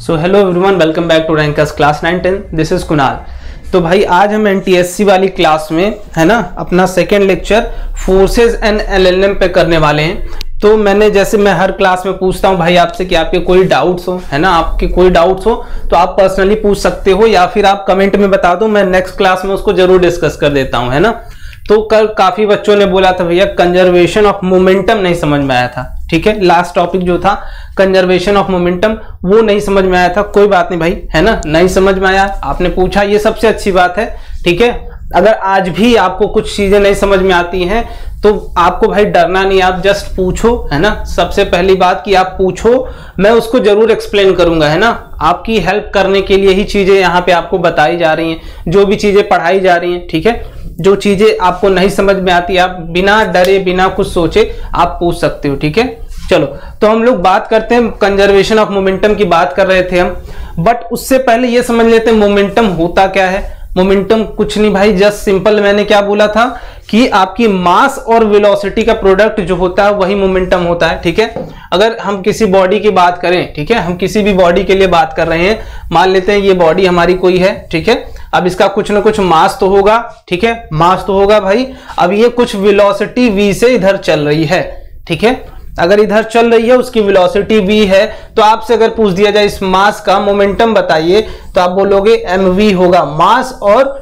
So hello everyone, welcome back to Rankers class 9-10। This is Kunal. तो भाई आज हम एनटीएससी वाली क्लास में है ना अपना second lecture forces and LLM पे करने वाले हैं। तो मैं हर क्लास में पूछता हूँ भाई आपसे कि आपके कोई डाउट्स हो, है ना, आपके कोई डाउट्स हो तो आप पर्सनली पूछ सकते हो या फिर आप कमेंट में बता दो, मैं नेक्स्ट क्लास में उसको जरूर डिस्कस कर देता हूँ, है ना। तो कल काफी बच्चों ने बोला था भैया कंजर्वेशन ऑफ मोमेंटम नहीं समझ में आया था, ठीक है। लास्ट टॉपिक जो था कंजर्वेशन ऑफ मोमेंटम वो नहीं समझ में आया था। कोई बात नहीं भाई, है ना, नहीं समझ में आया, आपने पूछा, ये सबसे अच्छी बात है, ठीक है। अगर आज भी आपको कुछ चीजें नहीं समझ में आती हैं तो आपको भाई डरना नहीं, आप जस्ट पूछो, है ना। सबसे पहली बात कि आप पूछो, मैं उसको जरूर एक्सप्लेन करूंगा, है ना। आपकी हेल्प करने के लिए ही चीजें यहाँ पे आपको बताई जा रही हैं, जो भी चीजें पढ़ाई जा रही हैं, ठीक है। जो चीजें आपको नहीं समझ में आती आप बिना डरे बिना कुछ सोचे आप पूछ सकते हो, ठीक है। चलो तो हम लोग बात करते हैं, कंजर्वेशन ऑफ मोमेंटम की बात कर रहे थे हम, बट उससे पहले ये समझ लेते हैं मोमेंटम होता क्या है। मोमेंटम कुछ नहीं भाई, जस्ट सिंपल, मैंने क्या बोला था कि आपकी मास और वेलोसिटी का प्रोडक्ट जो होता है वही मोमेंटम होता है, ठीक है। अगर हम किसी बॉडी की बात करें, ठीक है, हम किसी भी बॉडी के लिए बात कर रहे हैं, मान लेते हैं ये बॉडी हमारी कोई है, ठीक है। अब इसका कुछ ना कुछ मास तो होगा, ठीक है, मास तो होगा भाई। अब ये कुछ वेलोसिटी v से इधर चल रही है, ठीक है। अगर इधर चल रही है उसकी वेलोसिटी v है, तो आपसे अगर पूछ दिया जाए इस मास का मोमेंटम बताइए तो आप बोलोगे mv होगा। मास और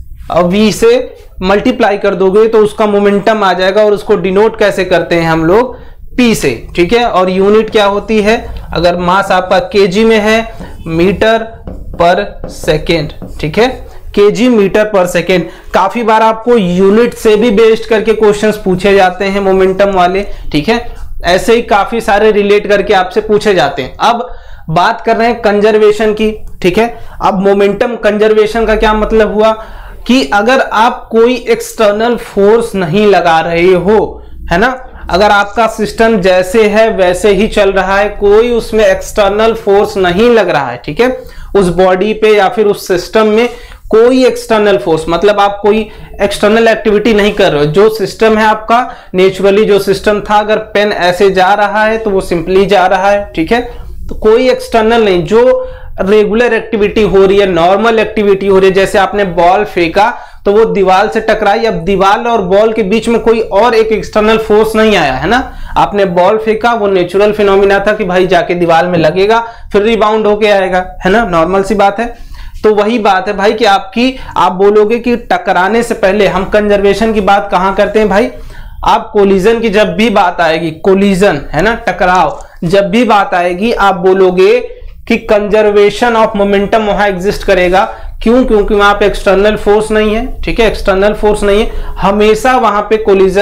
v से मल्टीप्लाई कर दोगे तो उसका मोमेंटम आ जाएगा, और उसको डिनोट कैसे करते हैं हम लोग, p से, ठीक है। और यूनिट क्या होती है, अगर मास आपका kg में है, मीटर पर सेकेंड, ठीक है, kg मीटर पर सेकेंड। काफी बार आपको यूनिट से भी बेस्ड करके क्वेश्चंस पूछे जाते हैं मोमेंटम वाले, ठीक है। ऐसे ही काफी सारे रिलेट करके आपसे पूछे जाते हैं। अब बात कर रहे हैं कंजर्वेशन की, ठीक है। अब मोमेंटम कंजर्वेशन का क्या मतलब हुआ कि अगर आप कोई एक्सटर्नल फोर्स नहीं लगा रहे हो, है ना, अगर आपका सिस्टम जैसे है वैसे ही चल रहा है, कोई उसमें एक्सटर्नल फोर्स नहीं लग रहा है, ठीक है, उस बॉडी पे या फिर उस सिस्टम में कोई एक्सटर्नल फोर्स, मतलब आप कोई एक्सटर्नल एक्टिविटी नहीं कर रहे हो, जो सिस्टम है आपका नेचुरली जो सिस्टम था, अगर पेन ऐसे जा रहा है तो वो सिंपली जा रहा है, ठीक है। तो कोई एक्सटर्नल नहीं, जो रेगुलर एक्टिविटी हो रही है, नॉर्मल एक्टिविटी हो रही है, जैसे आपने बॉल फेंका तो वो दीवार से टकराई, अब दीवार और बॉल के बीच में कोई और एक एक्सटर्नल फोर्स नहीं आया, है ना। आपने बॉल फेंका, वो नेचुरल फिनोमिना था कि भाई जाके दीवार में लगेगा फिर रिबाउंड होके आएगा, है ना, नॉर्मल सी बात है। तो वही बात है भाई कि आप बोलोगे कि टकराने से पहले हम कंजर्वेशन की बात कहां करते हैं भाई, आप कोलिजन की जब भी बात आएगी, कोलिजन, है ना, टकराव, जब भी बात आएगी आप बोलोगे कि कंजर्वेशन ऑफ मोमेंटम वहां एग्जिस्ट करेगा। क्यों? क्योंकि वहां पे एक्सटर्नल फोर्स नहीं है, ठीक है, एक्सटर्नल फोर्स नहीं है, हमेशा वहां पे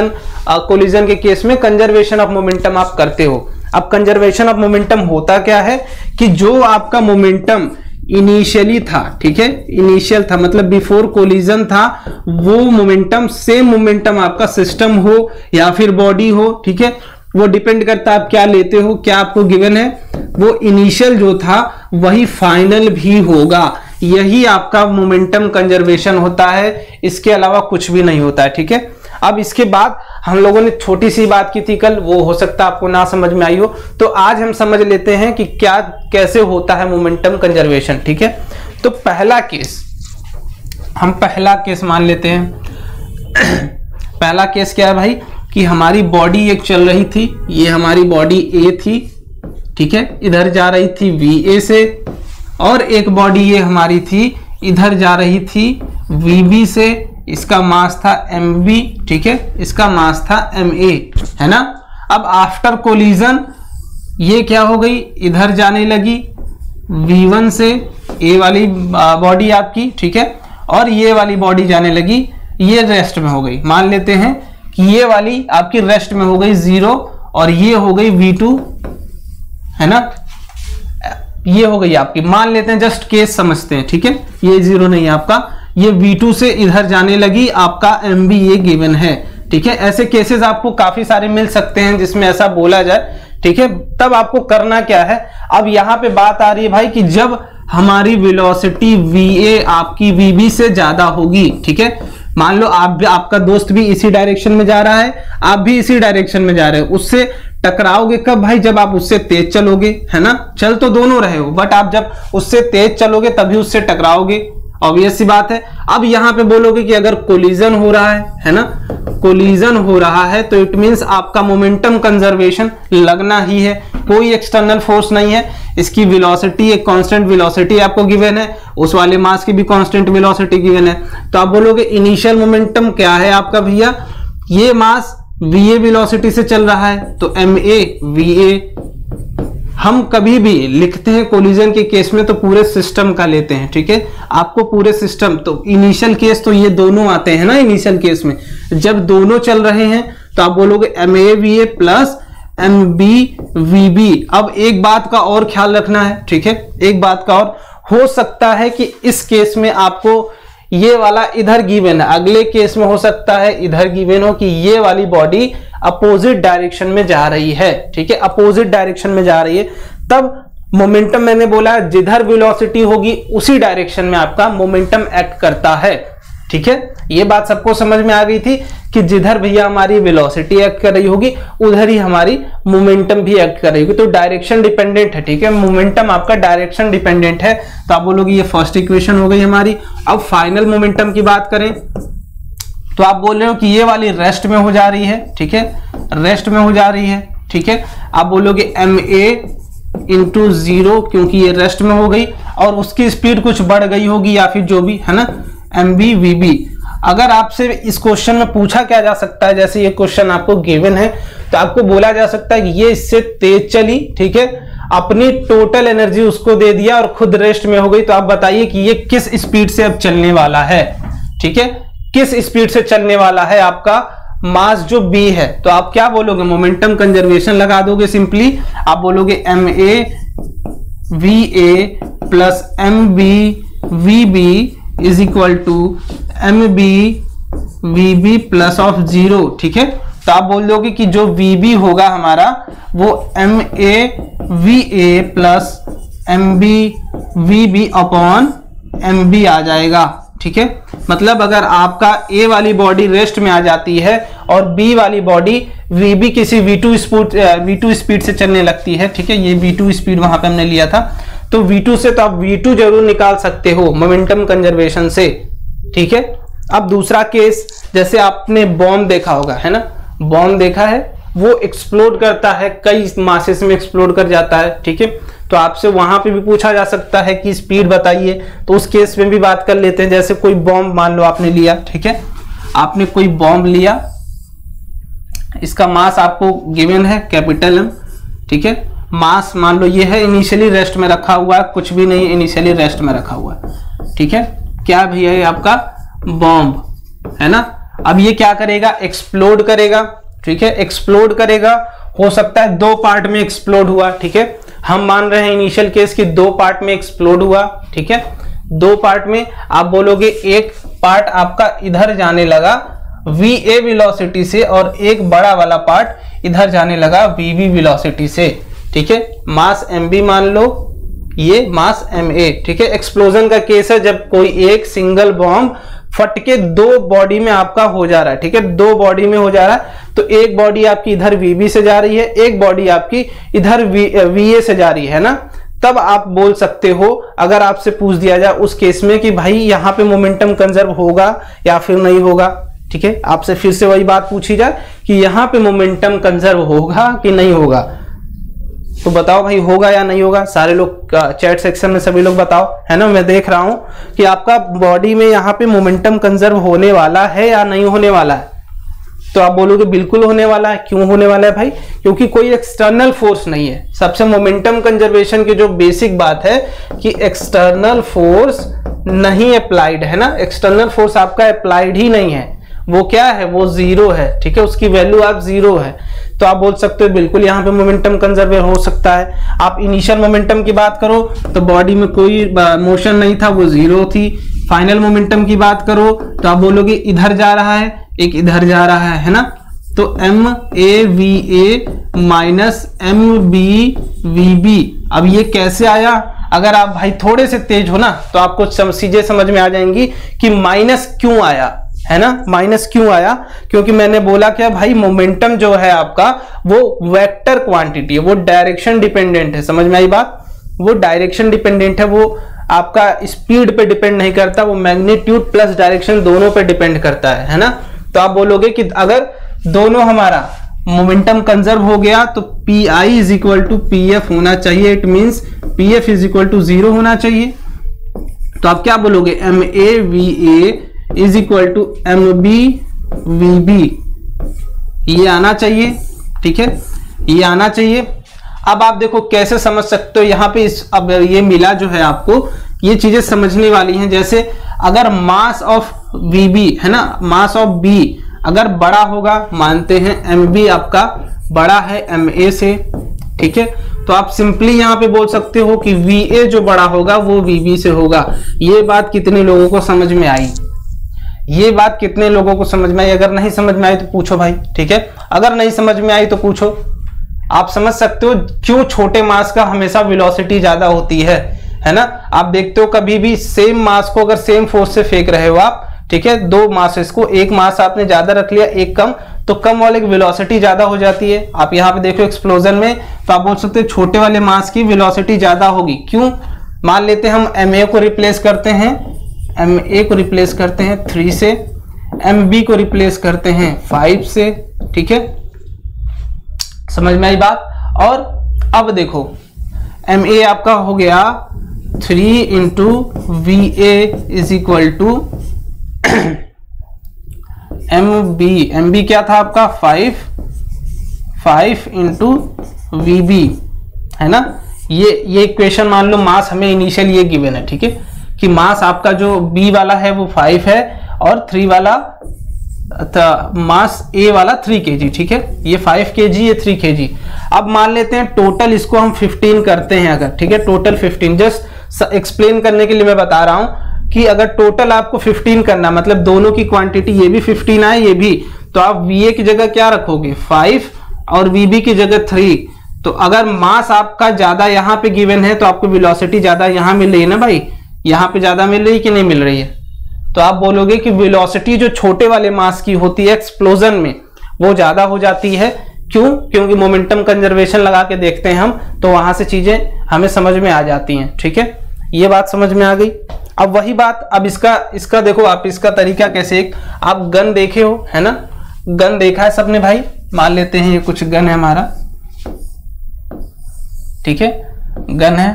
कोलिजन के केस में कंजर्वेशन ऑफ मोमेंटम आप करते हो। अब कंजर्वेशन ऑफ मोमेंटम होता क्या है कि जो आपका मोमेंटम इनिशियली था, ठीक है, इनिशियल था मतलब बिफोर कोलिजन था, वो मोमेंटम सेम मोमेंटम आपका सिस्टम हो या फिर बॉडी हो, ठीक है, वो डिपेंड करता है आप क्या लेते हो, क्या आपको गिवन है, वो इनिशियल जो था वही फाइनल भी होगा। यही आपका मोमेंटम कंजर्वेशन होता है, इसके अलावा कुछ भी नहीं होता है, ठीक है। अब इसके बाद हम लोगों ने छोटी सी बात की थी कल, वो हो सकता है आपको ना समझ में आई हो, तो आज हम समझ लेते हैं कि क्या कैसे होता है मोमेंटम कंजर्वेशन, ठीक है। तो पहला केस मान लेते हैं। पहला केस क्या है भाई कि हमारी बॉडी एक चल रही थी, ये हमारी बॉडी ए थी, ठीक है, इधर जा रही थी VA से, और एक बॉडी ये हमारी थी इधर जा रही थी VB से, इसका मास था mv, ठीक है, इसका मास था ma, है ना। अब आफ्टर कोलिजन ये क्या हो गई, इधर जाने लगी V1 से, ए वाली बॉडी आपकी, ठीक है, और ये वाली बॉडी जाने लगी, ये रेस्ट में हो गई। मान लेते हैं कि ये वाली आपकी रेस्ट में हो गई 0, और ये हो गई V2, है ना, ये हो गई आपकी, मान लेते हैं, जस्ट केस समझते हैं, ठीक है, ये 0 नहीं है आपका, ये V2 से इधर जाने लगी, आपका mv ये गिवन है, ठीक है। ऐसे केसेस आपको काफी सारे मिल सकते हैं जिसमें ऐसा बोला जाए, ठीक है। तब आपको करना क्या है, अब यहां पे बात आ रही है भाई कि जब हमारी वेलोसिटी va आपकी vb से ज्यादा होगी, ठीक है, मान लो आपका दोस्त भी इसी डायरेक्शन में जा रहा है, आप भी इसी डायरेक्शन में जा रहे हो, उससे टकराओगे कब भाई? जब आप उससे तेज चलोगे, है ना। चल तो दोनों रहे हो, बट आप जब उससे तेज चलोगे तभी उससे टकराओगे, ऑब्वियस सी बात है। अब यहां पे बोलोगे कि अगर कोलिजन हो रहा है ना, कोलिजन हो रहा है तो इट मींस आपका मोमेंटम कंजर्वेशन लगना ही है, कोई एक्सटर्नल फोर्स नहीं है। इसकी वेलोसिटी एक कांस्टेंट वेलोसिटी आपको गिवन है, उस वाले मास की भी कांस्टेंट वेलोसिटी गिवन है। तो आप बोलोगे इनिशियल मोमेंटम क्या है आपका भैया? ये मास va वेलोसिटी से चल रहा है तो ma va। हम कभी भी लिखते हैं कोलिजन के केस में तो पूरे सिस्टम का लेते हैं, ठीक है। आपको पूरे सिस्टम, तो इनिशियल केस तो ये दोनों आते हैं ना। इनिशियल केस में जब दोनों चल रहे हैं तो आप बोलोगे ma va plus mb vb। अब एक बात का और ख्याल रखना है, ठीक है, एक बात का और, हो सकता है कि इस केस में आपको ये वाला इधर गिवन है, अगले केस में हो सकता है इधर गिवन हो कि ये वाली बॉडी अपोजिट डायरेक्शन में जा रही है, ठीक है, अपोजिट डायरेक्शन में जा रही है। तब मोमेंटम मैंने बोला जिधर वेलोसिटी होगी उसी डायरेक्शन में आपका मोमेंटम एक्ट करता है, ठीक है। ये बात सबको समझ में आ गई थी कि जिधर भैया हमारी वेलोसिटी एक्ट कर रही होगी उधर ही हमारी मोमेंटम भी एक्ट कर रही होगी। तो डायरेक्शन डिपेंडेंट है, ठीक है, मोमेंटम आपका डायरेक्शन डिपेंडेंट है। तो आप बोलोगे ये फर्स्ट इक्वेशन हो गई हमारी। अब फाइनल मोमेंटम की बात करें तो आप बोल रहे हो कि ये वाली रेस्ट में हो जा रही है, ठीक है, रेस्ट में हो जा रही है, ठीक है। आप बोलोगे ma इंटू 0 क्योंकि ये रेस्ट में हो गई और उसकी स्पीड कुछ बढ़ गई होगी या फिर जो भी है ना, mb vb। अगर आपसे इस क्वेश्चन में पूछा क्या जा सकता है, जैसे ये क्वेश्चन आपको गिवन है तो आपको बोला जा सकता है कि ये इससे तेज चली, ठीक है, अपनी टोटल एनर्जी उसको दे दिया और खुद रेस्ट में हो गई। तो आप बताइए कि ये किस स्पीड से अब चलने वाला है, ठीक है, किस स्पीड से चलने वाला है आपका मास जो b है। तो आप क्या बोलोगे? मोमेंटम कंजर्वेशन लगा दोगे सिंपली। आप बोलोगे ma va plus mb vb is equal to mb vb plus of 0, ठीक है। तो आप बोल दोगे कि जो vb होगा हमारा वो ma va plus mb vb upon mb आ जाएगा, ठीक है। मतलब अगर आपका a वाली बॉडी रेस्ट में आ जाती है और b वाली बॉडी vb किसी v2 स्पीड से चलने लगती है, ठीक है, ये v2 स्पीड वहां पे हमने लिया था, तो v2 से तो आप v2 जरूर निकाल सकते हो मोमेंटम कंजर्वेशन से, ठीक है। अब दूसरा केस, जैसे आपने बॉम्ब देखा होगा, है ना, बॉम्ब देखा है, वो एक्सप्लोड करता है, कई मासेस में एक्सप्लोड कर जाता है, ठीक है। तो आपसे वहां पे भी पूछा जा सकता है कि स्पीड बताइए, तो उस केस में भी बात कर लेते हैं। जैसे कोई बॉम्ब मान लो आपने लिया, ठीक है, आपने कोई बॉम्ब लिया, इसका मास आपको गिवन है कैपिटल M, ठीक है, मास मान लो ये है, इनिशियली रेस्ट में रखा हुआ है, कुछ भी नहीं, इनिशियली रेस्ट में रखा हुआ है, ठीक है। क्या भैया ये आपका बॉम्ब है ना। अब ये क्या करेगा? एक्सप्लोड करेगा, ठीक है, एक्सप्लोड करेगा। हो सकता है 2 पार्ट में एक्सप्लोड हुआ, ठीक है, हम मान रहे हैं इनिशियल केस की 2 पार्ट में एक्सप्लोड हुआ, ठीक है, 2 पार्ट में। आप बोलोगे एक पार्ट आपका इधर जाने लगा va वेलोसिटी से और एक बड़ा वाला पार्ट इधर जाने लगा vb वेलोसिटी से, ठीक है। मास mb मान लो, ये मास ma, ठीक है। एक्सप्लोजन का केस है जब कोई एक सिंगल बॉम्ब फट के 2 बॉडी में आपका हो जा रहा है, ठीक है, 2 बॉडी में हो जा रहा है। तो एक बॉडी आपकी इधर vb से जा रही है, एक बॉडी आपकी इधर va से जा रही है ना। तब आप बोल सकते हो, अगर आपसे पूछ दिया जाए उस केस में कि भाई यहाँ पे मोमेंटम कंजर्व होगा या फिर नहीं होगा, ठीक है, आपसे फिर से वही बात पूछी जाए कि यहाँ पे मोमेंटम कंजर्व होगा कि नहीं होगा, तो बताओ भाई होगा या नहीं होगा। सारे लोग चैट सेक्शन में सभी लोग बताओ, है ना। मैं देख रहा हूं कि आपका बॉडी में यहाँ पे मोमेंटम कंजर्व होने वाला है या नहीं होने वाला है। तो आप बोलोगे बिल्कुल होने वाला है। क्यों होने वाला है भाई? क्योंकि कोई एक्सटर्नल फोर्स नहीं है। सबसे मोमेंटम कंजर्वेशन की जो बेसिक बात है कि एक्सटर्नल फोर्स नहीं अप्लाइड है ना, एक्सटर्नल फोर्स आपका अप्लाइड ही नहीं है, वो क्या है, वो 0 है, ठीक है, उसकी वैल्यू आप 0 है। तो आप बोल सकते हो बिल्कुल यहाँ पे मोमेंटम कंजर्व हो सकता है। आप इनिशियल मोमेंटम की बात करो तो बॉडी में कोई मोशन नहीं था, वो 0 थी। फाइनल मोमेंटम की बात करो तो आप बोलोगे इधर जा रहा है, एक इधर जा रहा है ना, तो MAVA माइनस MBVB। अब ये कैसे आया? अगर आप भाई थोड़े से तेज हो ना तो आपको चीजें समझ में आ जाएंगी कि माइनस क्यों आया, है ना, माइनस क्यों आया? क्योंकि मैंने बोला क्या भाई, मोमेंटम जो है आपका वो वेक्टर क्वांटिटी है, वो डायरेक्शन डिपेंडेंट है। समझ में आई बात? वो डायरेक्शन डिपेंडेंट है, वो आपका स्पीड पे डिपेंड नहीं करता, वो मैग्नीट्यूड प्लस डायरेक्शन दोनों पे डिपेंड करता है ना। तो आप बोलोगे कि अगर दोनों हमारा मोमेंटम कंजर्व हो गया तो P I is equal to P F होना चाहिए, it means P F is equal to 0 होना चाहिए। तो आप क्या बोलोगे, M A V A is equal to M B V B, ये आना चाहिए। ठीक है, ये आना चाहिए। अब आप देखो कैसे समझ सकते हो यहाँ पे अब ये मिला जो है आपको, ये चीजें समझने वाली हैं। जैसे अगर मास ऑफ वी बी है ना, मास ऑफ बी अगर बड़ा होगा, मानते हैं एम बी आपका बड़ा है एम ए से, ठीक है, तो आप सिंपली यहाँ पे बोल सकते हो कि वी ए जो बड़ा होगा वो वी बी से होगा। ये बात कितने लोगों को समझ में आई? ये बात कितने लोगों को समझ में आई? अगर नहीं समझ में आई तो पूछो भाई, ठीक है, अगर नहीं समझ में आई तो पूछो। आप समझ सकते हो क्यों छोटे मास का हमेशा वेलोसिटी ज्यादा होती है ना। आप देखते हो कभी भी सेम मास को अगर सेम फोर्स से फेंक रहे हो आप, ठीक है, दो मासेस को, एक मास आपने ज्यादा रख लिया एक कम, तो कम वाले की वेलोसिटी ज्यादा हो जाती है। आप यहाँ पे देखो एक्सप्लोजन में, तो आप बोल सकते हो छोटे वाले मास की वेलोसिटी ज्यादा होगी। क्यों? मान लेते हैं हम एम ए को रिप्लेस करते हैं, एम ए को रिप्लेस करते हैं 3 से, एम बी को रिप्लेस करते हैं 5 से, ठीक है, समझ में आई बात। और अब देखो एम ए आपका हो गया 3 into V A is equal to M B क्या था आपका 5 इंटू वी बी, है ना। ये इक्वेशन मान लो, मास हमें इनिशियल ये गिवन है, ठीक है, कि मास आपका जो बी वाला है वो 5 है और 3 वाला मास ए वाला 3 kg, ठीक है, ये 5 kg ये 3 kg। अब मान लेते हैं टोटल इसको हम 15 करते हैं अगर, ठीक है, टोटल 15, जस्ट एक्सप्लेन करने के लिए मैं बता रहा हूं कि अगर टोटल आपको 15 करना, मतलब दोनों की क्वांटिटी, ये भी 15 आए ये भी, तो आप VA की जगह क्या रखोगे 5 और VB की जगह 3। तो अगर मास आपका ज्यादा यहाँ पे गिवन है तो आपको वेलोसिटी ज्यादा यहाँ मिल रही है ना भाई, यहाँ पे ज्यादा मिल रही है कि नहीं मिल रही है? तो आप बोलोगे कि वेलोसिटी जो छोटे वाले मास की होती है एक्सप्लोजन में वो ज्यादा हो जाती है। क्यों? क्योंकि मोमेंटम कंजर्वेशन लगा के देखते हैं हम, तो वहां से चीजें हमें समझ में आ जाती हैं, ठीक है, ये बात समझ में आ गई। अब वही बात, अब इसका देखो आप, इसका तरीका कैसे, एक आप गन देखे हो, है ना, गन देखा है सबने भाई। मान लेते हैं ये कुछ गन है हमारा, ठीक है, गन है।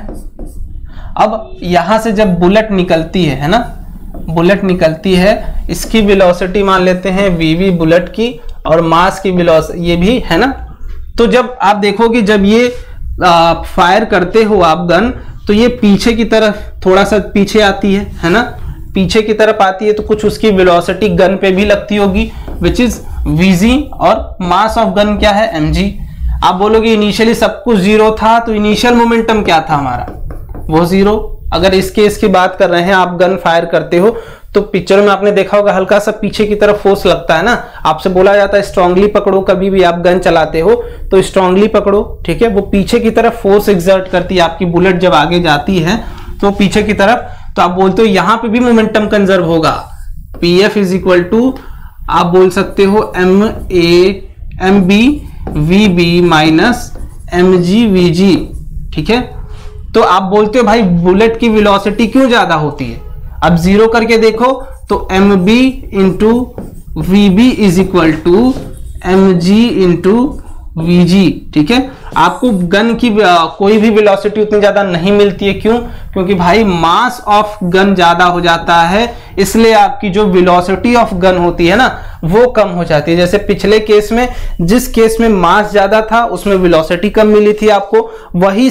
अब यहां से जब बुलेट निकलती है ना, बुलेट निकलती है, इसकी वेलोसिटी मान लेते हैं वीवी बुलेट की, और मास की वेलोसिटी ये भी है ना। तो जब आप देखोगे जब ये फायर करते हो आप गन, तो ये पीछे की तरफ थोड़ा सा पीछे आती है ना, पीछे की तरफ आती है, तो कुछ उसकी वेलोसिटी गन पे भी लगती होगी, विच इज वीजी, और मास ऑफ गन क्या है mg। आप बोलोगे इनिशियली सब कुछ 0 था, तो इनिशियल मोमेंटम क्या था हमारा, वो 0। अगर इस केस की बात कर रहे हैं, आप गन फायर करते हो तो पिक्चर में आपने देखा होगा हल्का सा पीछे की तरफ फोर्स लगता है ना, आपसे बोला जाता है स्ट्रांगली पकड़ो, कभी भी आप गन चलाते हो तो स्ट्रांगली पकड़ो, ठीक है, वो पीछे की तरफ फोर्स एक्सर्ट करती है, आपकी बुलेट जब आगे जाती है तो पीछे की तरफ। तो आप बोलते हो यहां पे भी मोमेंटम कंजर्व होगा, P F is equal to आप बोल सकते हो M B V B minus M G V G, ठीक है। तो आप बोलते हो भाई बुलेट की वेलोसिटी क्यों ज्यादा होती है? अब 0 करके देखो तो M B into V B is equal to M G into V G, ठीक है। आपको गन की कोई भी वेलोसिटी उतनी ज्यादा नहीं मिलती है। क्यों? क्योंकि भाई मास ऑफ गन ज्यादा हो जाता है, इसलिए आपकी जो वेलोसिटी ऑफ गन होती है ना वो कम हो जाती है। जैसे पिछले केस में, जिस केस में मास ज्यादा था उसमें वेलोसिटी कम मिली थी आपको, वही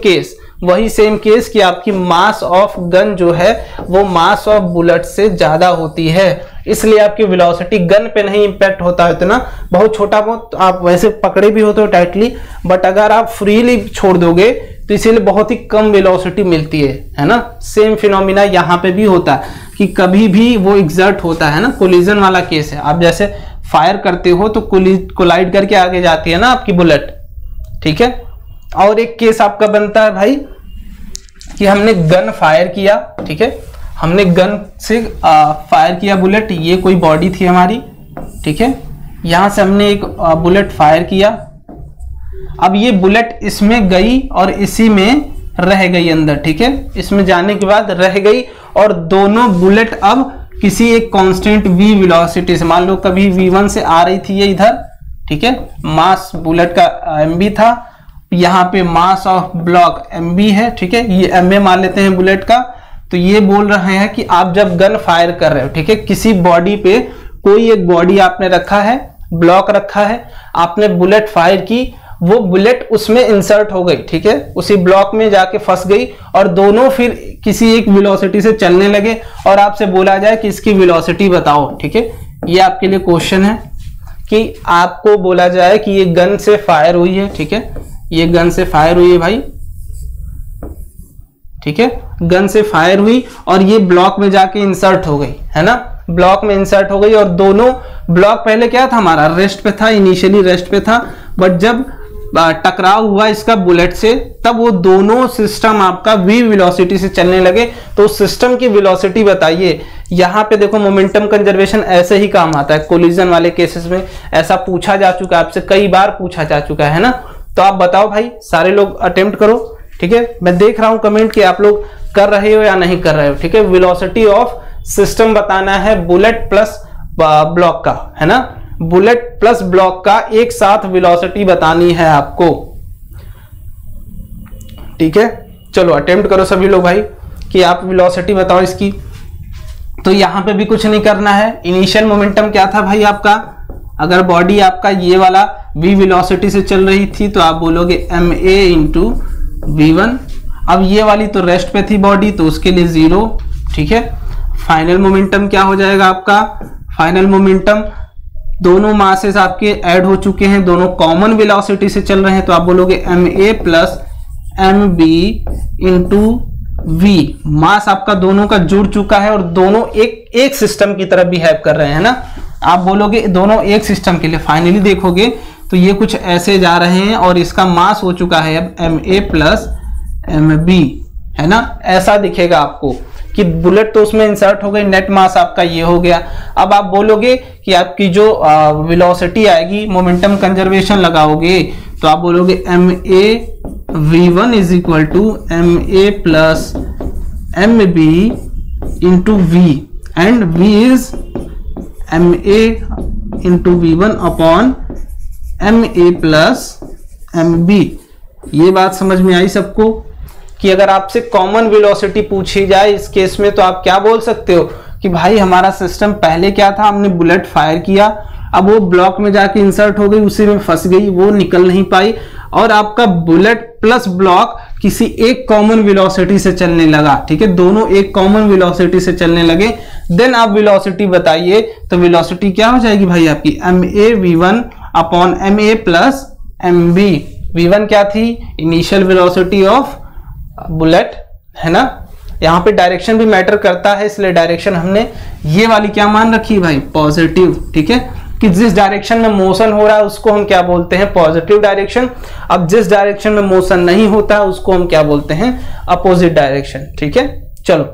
सेम केस कि आपकी मास ऑफ गन जो है वो मास ऑफ बुलेट से ज्यादा होती है, इसलिए आपकी वेलोसिटी गन पे नहीं इंपैक्ट होता है इतना, बहुत छोटा बहुत, तो आप वैसे पकड़े भी होते हो टाइटली, बट अगर आप फ्रीली छोड़ दोगे तो इसीलिए बहुत ही कम वेलोसिटी मिलती है ना। सेम फिनोमिना यहाँ पे भी होता है कि कभी भी वो एग्जर्ट होता है ना, कोलिजन वाला केस है, आप जैसे फायर करते हो तो कोलाइड करके आगे जाती है ना आपकी बुलेट, ठीक है। और एक केस आपका बनता है भाई कि हमने गन फायर किया, ठीक है, हमने गन से फायर किया बुलेट, ये कोई बॉडी थी हमारी, ठीक है। यहां से हमने एक बुलेट फायर किया, अब ये बुलेट इसमें गई और इसी में रह गई अंदर, ठीक है। इसमें जाने के बाद रह गई और दोनों बुलेट अब किसी एक कांस्टेंट v वेलोसिटी से, मान लो कभी v1 से आ रही थी ये इधर, ठीक है, मास बुलेट का mb था, यहाँ पे मास ऑफ ब्लॉक mb है, ठीक है, ये ma मान लेते हैं बुलेट का। तो ये बोल रहे हैं कि आप जब गन फायर कर रहे हो, ठीक है, किसी बॉडी पे कोई एक बॉडी आपने रखा है, ब्लॉक रखा है, आपने बुलेट फायर की, वो बुलेट उसमें इंसर्ट हो गई, ठीक है, उसी ब्लॉक में जाके फंस गई और दोनों फिर किसी एक वेलोसिटी से चलने लगे और आपसे बोला जाए कि इसकी वेलोसिटी बताओ, ठीक है। ये आपके लिए क्वेश्चन है कि आपको बोला जाए कि ये गन से फायर हुई है, ठीक है, ये गन से फायर हुई है भाई, ठीक है, गन से फायर हुई और ये ब्लॉक में जाके इंसर्ट हो गई, है ना, ब्लॉक में इंसर्ट हो गई और दोनों ब्लॉक पहले क्या था हमारा, रेस्ट पे था, इनिशियली रेस्ट पे था, बट जब टकराव हुआ इसका बुलेट से तब वो दोनों सिस्टम आपका v वेलोसिटी से चलने लगे। तो सिस्टम की वेलोसिटी बताइए। यहाँ पे देखो मोमेंटम कंजर्वेशन ऐसे ही काम आता है, कोलिजन वाले केसेस में ऐसा पूछा जा चुका है, आपसे कई बार पूछा जा चुका है ना। तो आप बताओ भाई, सारे लोग अटेम्प्ट करो, ठीक है। मैं देख रहा हूं कमेंट कि आप लोग कर रहे हो या नहीं कर रहे हो, ठीक है। वेलोसिटी ऑफ सिस्टम बताना है बुलेट प्लस ब्लॉक का, है ना, बुलेट प्लस ब्लॉक का एक साथ वेलोसिटी बतानी है आपको, ठीक है। चलो अटेम्प्ट करो सभी लोग भाई कि आप वेलोसिटी बताओ इसकी। तो यहां पे भी कुछ नहीं करना है। इनिशियल मोमेंटम क्या था भाई आपका, अगर बॉडी आपका ये वाला v वेलोसिटी से चल रही थी तो आप बोलोगे ma इंटू v1। अब ये वाली तो रेस्ट पे थी बॉडी तो उसके लिए 0, ठीक है। फाइनल मोमेंटम क्या हो जाएगा आपका, फाइनल मोमेंटम दोनों मासेस आपके ऐड हो चुके हैं, दोनों कॉमन वेलोसिटी से चल रहे हैं तो आप बोलोगे ma plus mb into v। Mass आपका दोनों का जुड़ चुका है और दोनों एक सिस्टम की तरह बिहेव कर रहे हैं ना। आप बोलोगे दोनों एक सिस्टम के लिए, फाइनली देखोगे तो ये कुछ ऐसे जा रहे हैं और इसका मास हो चुका है अब ma प्लस mb, है ना, ऐसा दिखेगा आपको कि बुलेट तो उसमें इंसर्ट हो गई, नेट मास आपका ये हो गया। अब आप बोलोगे कि आपकी जो वेलोसिटी आएगी, मोमेंटम कंजर्वेशन लगाओगे तो आप बोलोगे ma v1 is equal to ma plus mb into v and v is ma into v1 upon ma plus mb। ये बात समझ में आई सबको कि अगर आपसे कॉमन वेलोसिटी पूछी जाए इस केस में तो आप क्या बोल सकते हो कि भाई हमारा सिस्टम पहले क्या था, हमने बुलेट फायर किया, अब वो ब्लॉक में जाके इंसर्ट हो गई, उसी में फंस गई, वो निकल नहीं पाई और आपका बुलेट प्लस ब्लॉक किसी एक कॉमन वेलोसिटी से चलने लगा, ठीक है, दोनों एक कॉमन वेलोसिटी से चलने लगे। देन आप वेलोसिटी बताइए तो वेलोसिटी क्या हो जाएगी भाई आपकी ma v1 upon ma plus mb। v1 क्या थी, इनिशियल वेलोसिटी ऑफ बुलेट, है ना। यहाँ पे डायरेक्शन भी मैटर करता है, इसलिए डायरेक्शन हमने ये वाली क्या मान रखी भाई, पॉजिटिव, ठीक है, कि जिस डायरेक्शन में मोशन हो रहा है उसको हम क्या बोलते हैं, पॉजिटिव डायरेक्शन। अब जिस डायरेक्शन में मोशन नहीं होता है उसको हम क्या बोलते हैं, अपोजिट डायरेक्शन, ठीक है। चलो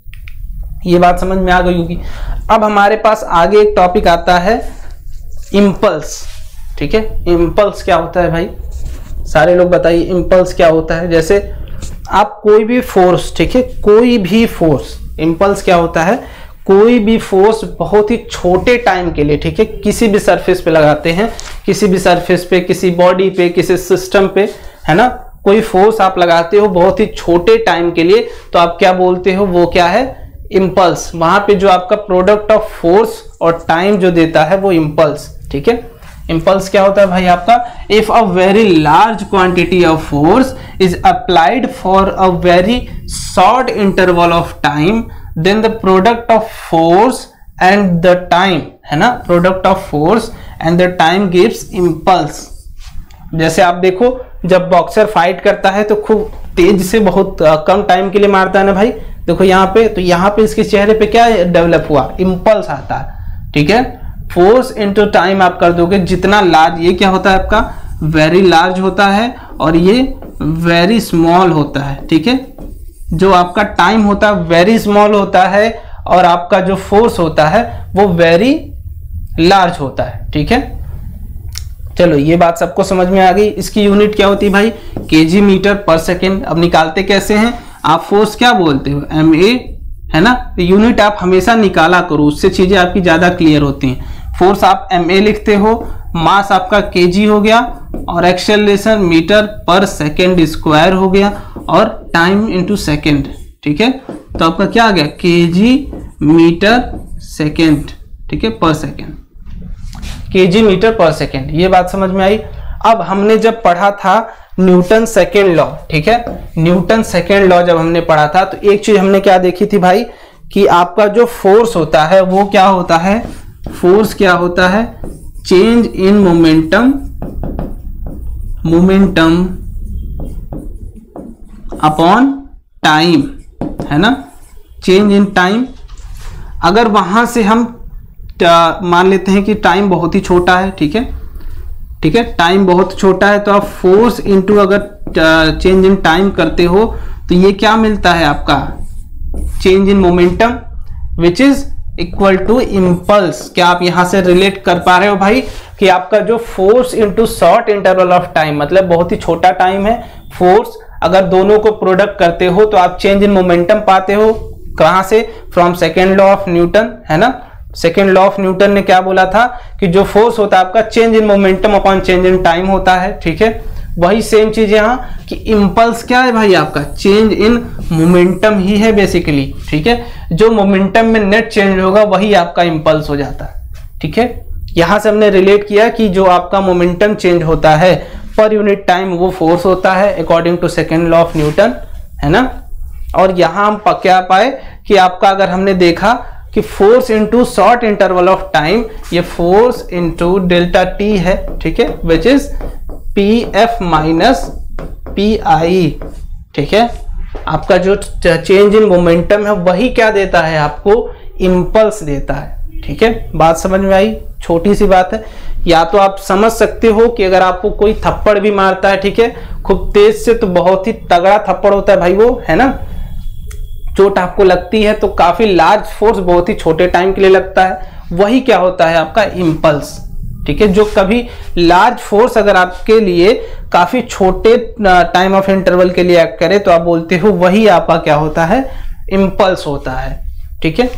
ये बात समझ में आ गई होगी। अब हमारे पास आगे एक टॉपिक आता है इम्पल्स, ठीक है। इम्पल्स क्या होता है भाई, सारे लोग बताइए इम्पल्स क्या होता है। जैसे आप कोई भी फोर्स, ठीक है, कोई भी फोर्स, इम्पल्स क्या होता है, कोई भी फोर्स बहुत ही छोटे टाइम के लिए, ठीक है, किसी भी सरफेस पे लगाते हैं, किसी भी सरफेस पे, किसी बॉडी पे, किसी सिस्टम पे, है ना, कोई फोर्स आप लगाते हो बहुत ही छोटे टाइम के लिए तो आप क्या बोलते हो, वो क्या है, इम्पल्स। वहां पे जो आपका प्रोडक्ट ऑफ फोर्स और टाइम जो देता है वो इम्पल्स, ठीक है। इम्पल्स क्या होता है भाई आपका, if a very large quantity of force is applied for a very short interval of time then the product of force and the time, है ना, product of force and the time gives impulse. जैसे आप देखो जब boxer fight करता है तो खूब तेज से बहुत कम टाइम के लिए मारता है ना भाई, देखो यहाँ पे, तो यहाँ पे इसके चेहरे पे क्या डेवलप हुआ, इम्पल्स आता है, ठीक है। फोर्स इनटू टाइम आप कर दोगे, जितना लार्ज, ये क्या होता है आपका, वेरी लार्ज होता है और ये वेरी स्मॉल होता है, ठीक है। जो आपका टाइम होता है वेरी स्मॉल होता है और आपका जो फोर्स होता है वो वेरी लार्ज होता है। ठीक है, चलो ये बात सबको समझ में आ गई। इसकी यूनिट क्या होती है भाई, केजी मीटर पर सेकेंड। अब निकालते कैसे हैं, आप फोर्स क्या बोलते हो, MA, है ना। यूनिट आप हमेशा निकाला करो, उससे चीजें आपकी ज्यादा क्लियर होती हैं। फोर्स आप MA लिखते हो, मास आपका kg हो गया और acceleration metre per second square हो गया और टाइम इनटू सेकेंड। ठीक है, तो आपका क्या आ गया, kg मीटर सेकेंड। ठीक है, per second, kg metre per second. ये बात समझ में आई। अब हमने जब पढ़ा था न्यूटन सेकेंड लॉ, ठीक है, न्यूटन सेकेंड लॉ जब हमने पढ़ा था तो एक चीज हमने क्या देखी थी भाई, कि आपका जो फोर्स होता है वो क्या होता है, फोर्स क्या होता है, change in momentum, momentum upon time, है ना, चेंज इन टाइम। अगर वहां से हम मान लेते हैं कि टाइम बहुत ही छोटा है, ठीक है, ठीक है, टाइम बहुत छोटा है, तो आप फोर्स इनटू अगर चेंज इन टाइम करते हो तो ये क्या मिलता है आपका, change in momentum which is equal to impulse. क्या आप यहां से रिलेट कर पा रहे हो भाई, कि आपका जो force into short interval of time, मतलब बहुत ही छोटा टाइम है, फोर्स अगर दोनों को प्रोडक्ट करते हो तो आप चेंज इन मोमेंटम पाते हो। कहां से, from second law of Newton, है ना। सेकेंड लॉ ऑफ न्यूटन ने क्या बोला था कि जो फोर्स होता है आपका change in momentum upon change in time होता है। ठीक है, वही सेम चीज यहाँ कि इम्पल्स क्या है भाई, आपका चेंज इन मोमेंटम ही है बेसिकली। ठीक है, जो मोमेंटम में नेट चेंज होगा वही आपका इम्पल्स हो जाता है। ठीक है, यहां से हमने रिलेट किया कि जो आपका मोमेंटम चेंज होता है पर यूनिट टाइम वो फोर्स होता है according to second law of Newton, है ना। और यहां हम क्या पाए कि आपका अगर हमने देखा कि force into short interval of time, ये फोर्स इनटू डेल्टा टी है। ठीक है, which is PF minus PI। ठीक है, आपका जो चेंज इन मोमेंटम है वही क्या देता है आपको, इम्पल्स देता है। ठीक है, बात समझ में आई, छोटी सी बात है। या तो आप समझ सकते हो कि अगर आपको कोई थप्पड़ भी मारता है, ठीक है, खूब तेज से, तो बहुत ही तगड़ा थप्पड़ होता है भाई वो, है ना, चोट आपको लगती है तो काफी लार्ज फोर्स बहुत ही छोटे टाइम के लिए लगता है, वही क्या होता है आपका इम्पल्स। ठीक है, जो कभी लार्ज फोर्स अगर आपके लिए काफी छोटे टाइम ऑफ इंटरवल के लिए एक्ट करे तो आप बोलते हो वही आपका क्या होता है, इम्पल्स होता है। ठीक है,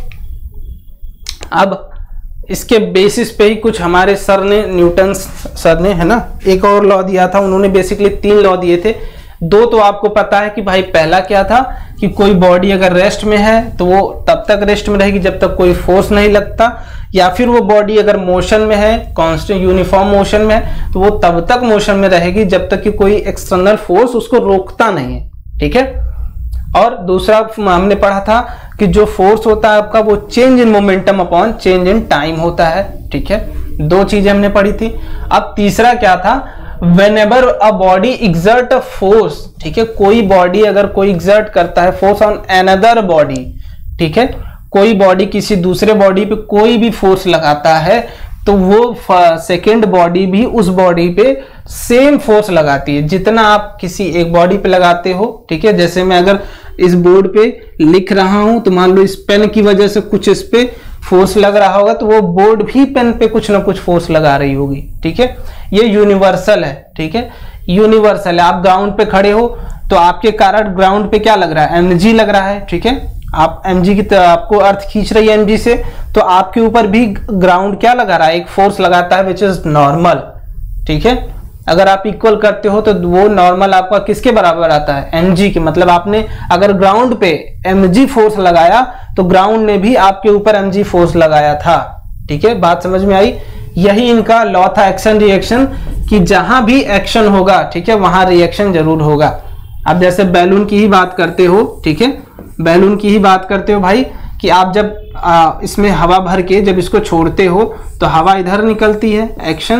अब इसके बेसिस पे ही कुछ हमारे सर ने, न्यूटन सर ने, है ना, एक और लॉ दिया था। उन्होंने बेसिकली 3 लॉ दिए थे। 2 तो आपको पता है कि भाई पहला क्या था कि कोई बॉडी अगर रेस्ट में है तो वो तब तक रेस्ट में रहेगी जब तक कोई फोर्स नहीं लगता, या फिर वो बॉडी अगर मोशन में है, कांस्टेंट यूनिफॉर्म मोशन में है, तो वो तब तक मोशन में रहेगी जब तक कि कोई एक्सटर्नल फोर्स उसको रोकता नहीं है। ठीक है, और दूसरा हमने पढ़ा था कि जो फोर्स होता है आपका वो change in momentum upon change in time होता है। ठीक है, 2 चीजें हमने पढ़ी थी। अब तीसरा क्या था, whenever a body exert a force, ठीक है, कोई बॉडी अगर कोई exert करता है फोर्स ऑन another body, ठीक है, कोई बॉडी किसी दूसरे बॉडी पे कोई भी फोर्स लगाता है तो वो सेकेंड बॉडी भी उस बॉडी पे सेम फोर्स लगाती है जितना आप किसी एक बॉडी पे लगाते हो। ठीक है, जैसे मैं अगर इस बोर्ड पे लिख रहा हूं तो मान लो इस पेन की वजह से कुछ इस पे फोर्स लग रहा होगा तो वो बोर्ड भी पेन पे कुछ ना कुछ फोर्स लगा रही होगी। ठीक है, ये यूनिवर्सल है। ठीक है, यूनिवर्सल है। आप ग्राउंड पे खड़े हो तो आपके कारण ग्राउंड पे क्या लग रहा है, mg लग रहा है। ठीक है, आप mg की तरह आपको अर्थ खींच रही है mg से, तो आपके ऊपर भी ग्राउंड क्या लगा रहा है, एक फोर्स लगाता है विच इज नॉर्मल। ठीक है, अगर आप इक्वल करते हो तो वो नॉर्मल आपका किसके बराबर आता है, mg के। मतलब आपने अगर ग्राउंड पे mg फोर्स लगाया तो ग्राउंड ने भी आपके ऊपर mg फोर्स लगाया था। ठीक है, बात समझ में आई। यही इनका लॉ था एक्शन रिएक्शन, कि जहां भी एक्शन होगा, ठीक है, वहां रिएक्शन जरूर होगा। अब जैसे बैलून की ही बात करते हो, ठीक है, बैलून की ही बात करते हो भाई, कि आप जब इसमें हवा भर के जब इसको छोड़ते हो तो हवा इधर निकलती है, एक्शन।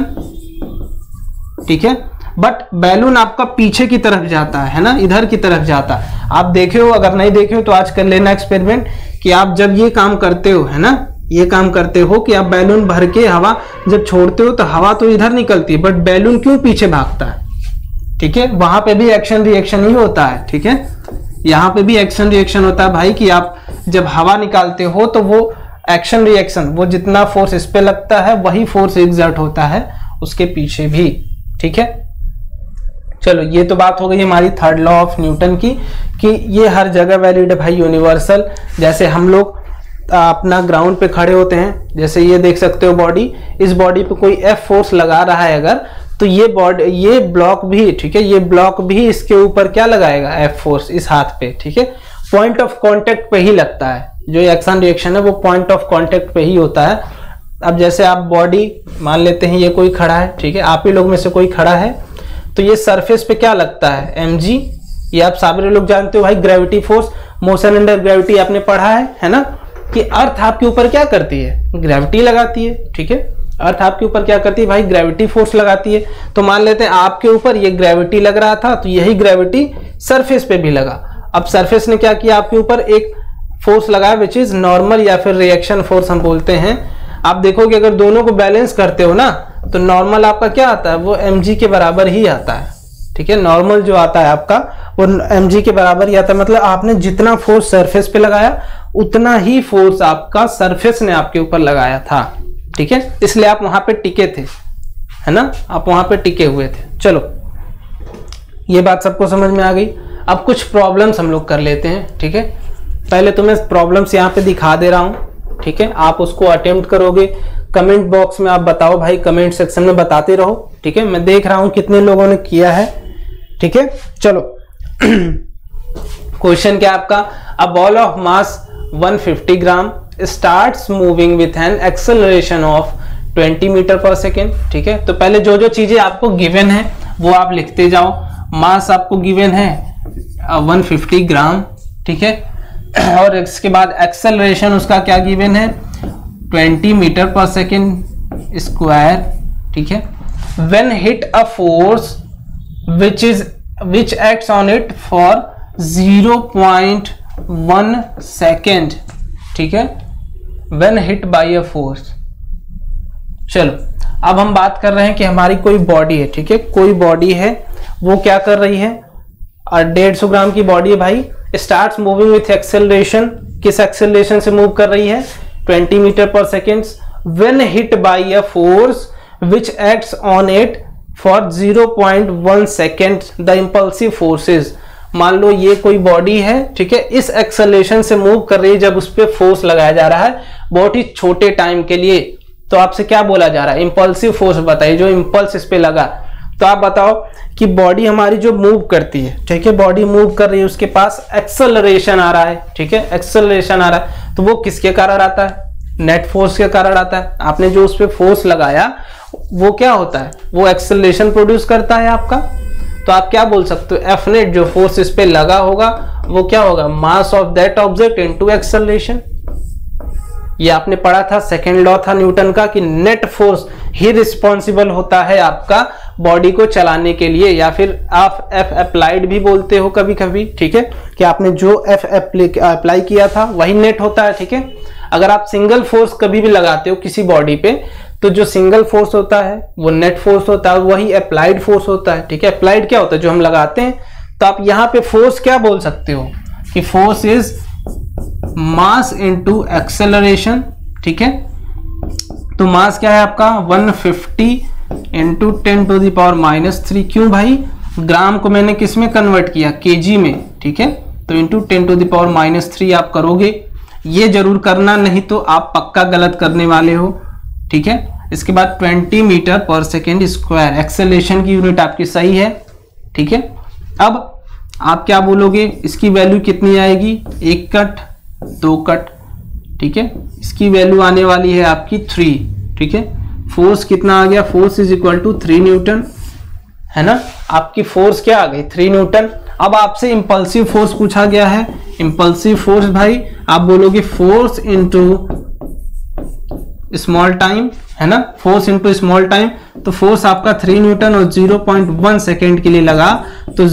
ठीक है, बट बैलून आपका पीछे की तरफ जाता है ना, इधर की तरफ जाता है। आप देखे हो, अगर नहीं देखे हो तो आज कर लेना एक्सपेरिमेंट, कि आप जब ये काम करते हो, है ना, ये काम करते हो कि आप बैलून भर के हवा जब छोड़ते हो तो हवा तो इधर निकलती है, बट बैलून क्यों पीछे भागता है। ठीक है, वहां पे भी एक्शन रिएक्शन ही होता है। ठीक है, यहाँ पे भी एक्शन रिएक्शन होता है भाई, कि आप जब हवा निकालते हो तो वो एक्शन रिएक्शन, वो जितना फोर्स इस पे लगता है वही फोर्स एग्जर्ट होता है उसके पीछे भी। ठीक है, चलो ये तो बात हो गई हमारी थर्ड लॉ ऑफ न्यूटन की, कि ये हर जगह वैलिड है भाई, यूनिवर्सल। जैसे हम लोग अपना ग्राउंड पे खड़े होते हैं, जैसे ये देख सकते हो बॉडी, इस बॉडी पे कोई एफ फोर्स लगा रहा है अगर, तो ये बॉडी, ये ब्लॉक भी, ठीक है, ये ब्लॉक भी इसके ऊपर क्या लगाएगा, एफ फोर्स, इस हाथ पे। ठीक है, पॉइंट ऑफ कांटेक्ट पे ही लगता है, जो एक्शन रिएक्शन है वो पॉइंट ऑफ कांटेक्ट पे ही होता है। अब जैसे आप बॉडी मान लेते हैं, ये कोई खड़ा है, ठीक है, आप ही लोग में से कोई खड़ा है, तो ये सरफेस पे क्या लगता है, mg। ये आप सारे लोग जानते हो भाई, gravity force, motion under gravity आपने पढ़ा है ना, कि अर्थ आपके ऊपर क्या करती है, ग्रेविटी लगाती है। ठीक है, अर्थ आपके ऊपर क्या करती है भाई, ग्रेविटी फोर्स लगाती है। तो मान लेते हैं आपके ऊपर ये ग्रेविटी लग रहा था, तो यही ग्रेविटी सरफेस पे भी लगा। अब सरफेस ने क्या किया, आपके ऊपर एक फोर्स लगाया विच इज नॉर्मल या फिर रिएक्शन फोर्स हम बोलते हैं। आप देखोगे अगर दोनों को बैलेंस करते हो ना, तो नॉर्मल आपका क्या आता है, वो mg के बराबर ही आता है। ठीक है, नॉर्मल जो आता है आपका वो mg के बराबर ही आता है। मतलब आपने जितना फोर्स सरफेस पे लगाया उतना ही फोर्स आपका सरफेस ने आपके ऊपर लगाया था। ठीक है, इसलिए आप वहां पे टिके थे, है ना, आप वहां पे टिके हुए थे। चलो ये बात सबको समझ में आ गई। अब कुछ प्रॉब्लम्स हम लोग कर लेते हैं। ठीक है, पहले तो मैं प्रॉब्लम्स यहाँ पे दिखा दे रहा हूँ। ठीक है, आप उसको अटेम्प्ट करोगे, कमेंट बॉक्स में आप बताओ भाई, कमेंट सेक्शन में बताते रहो। ठीक है, मैं देख रहा हूं कितने लोगों ने किया है। ठीक है, चलो क्वेश्चन क्या आपका, a ball of mass 150 gram starts moving with an acceleration of 20 metre per second. ठीक है, तो पहले जो जो चीजें आपको गिवन है वो आप लिखते जाओ। मास आपको गिवन है 150 ग्राम। ठीक है, और इसके बाद एक्सेलरेशन उसका क्या गिवन है, 20 मीटर पर सेकेंड स्क्वायर। ठीक है, when hit a force which acts on it for 0.1 second. ठीक है, when hit by a force. चलो अब हम बात कर रहे हैं कि हमारी कोई बॉडी है। ठीक है, कोई बॉडी है, वो क्या कर रही है, 150 ग्राम की बॉडी है भाई, स्टार्ट्स मूविंग विथ एक्सेलरेशन। किस एक्सेलरेशन से मूव कर रही है, 20 metre per second. When hit by a force which acts on it for 0.1 second the impulsive forces. मान लो ये कोई बॉडी है, ठीक है, इस एक्सेलरेशन से मूव कर रही है, जब उस पर फोर्स लगाया जा रहा है बहुत ही छोटे टाइम के लिए, तो आपसे क्या बोला जा रहा है, इंपल्सिव फोर्स बताइए, जो इंपल्स इस पे लगा। तो आप बताओ कि बॉडी हमारी जो मूव करती है, ठीक है, बॉडी मूव कर रही है, उसके पास एक्सेलरेशन आ रहा है। ठीक है, एक्सेलरेशन आ रहा है, तो वो किसके कारण आता है, नेट फोर्स के कारण आता है। आपने जो उस पर फोर्स लगाया वो क्या होता है, वो एक्सेलरेशन प्रोड्यूस करता है आपका। तो आप क्या बोल सकते हो, एफ नेट, जो फोर्स इस पे लगा होगा वो क्या होगा, mass of that object into acceleration. ये आपने पढ़ा था, सेकेंड लॉ था न्यूटन का, कि नेट फोर्स ही रिस्पॉन्सिबल होता है आपका बॉडी को चलाने के लिए, या फिर आप एफ अप्लाइड भी बोलते हो कभी कभी। ठीक है, कि आपने जो एफ अप्लाई किया था वही नेट होता है। ठीक है, अगर आप सिंगल फोर्स कभी भी लगाते हो किसी बॉडी पे, तो जो सिंगल फोर्स होता है वो नेट फोर्स होता है, वही अप्लाइड फोर्स होता है। ठीक है, अप्लाइड क्या होता है, जो हम लगाते हैं। तो आप यहाँ पे फोर्स क्या बोल सकते हो, कि force is mass into acceleration. ठीक है, तो मास क्या है आपका 150 इंटू 10⁻³ क्यों भाई, ग्राम को मैंने किस में कन्वर्ट किया, केजी में। ठीक है, तो इंटू 10⁻³ आप करोगे, ये जरूर करना, नहीं तो आप पक्का गलत करने वाले हो। ठीक है, इसके बाद 20 metre per second square, acceleration की यूनिट आपकी सही है। ठीक है, अब आप क्या बोलोगे, इसकी वैल्यू कितनी आएगी, 1 कट 2 कट। ठीक है, इसकी वैल्यू आने वाली है आपकी 3। ठीक है, फोर्स कितना आ गया, force is equal to 3 newton, है ना, आपकी फोर्स क्या आ गई 3 न्यूटन। अब आपसे इंपल्सिव फोर्स पूछा गया है, इंपल्सिव फोर्स भाई आप बोलोगे फोर्स इनटू स्मॉल टाइम, है ना, फोर्स इनटू स्मॉल टाइम। तो फोर्स आपका 3 न्यूटन और 0.1 सेकेंड के लिए लगा, तो